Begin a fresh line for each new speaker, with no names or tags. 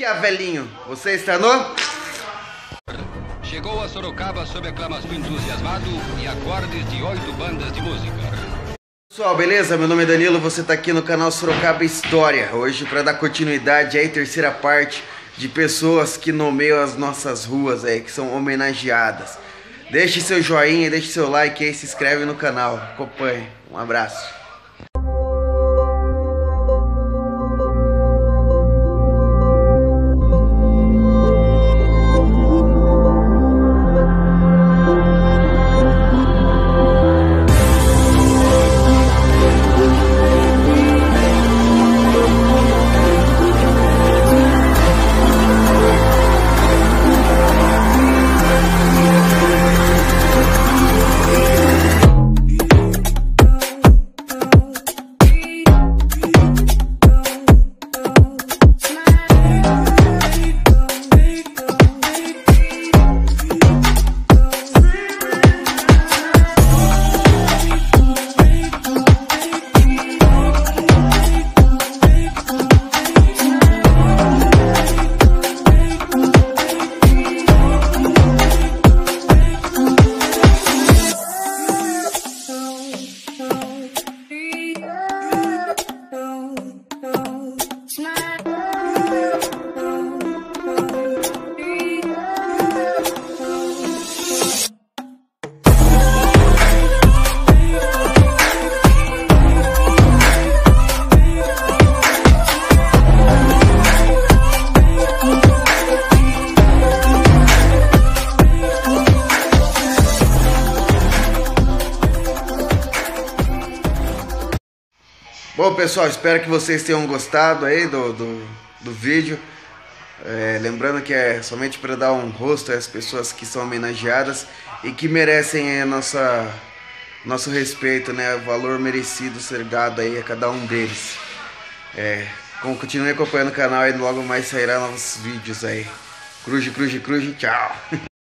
Que é, velhinho? Você está no...
Chegou a Sorocaba sob aclamação entusiasmado e acordes de 8 bandas de música.
Pessoal, beleza? Meu nome é Danilo, você está aqui no canal Sorocaba História. Hoje para dar continuidade aí, terceira parte de pessoas que nomeiam as nossas ruas aí, que são homenageadas. Deixe seu joinha, deixe seu like aí, se inscreve no canal, acompanhe. Um abraço. Bom, pessoal, espero que vocês tenham gostado aí do vídeo. Lembrando que é somente para dar um rosto às pessoas que são homenageadas e que merecem nosso respeito, né? O valor merecido ser dado aí a cada um deles. Continue acompanhando o canal e logo mais sairá novos vídeos aí. Cruz, tchau!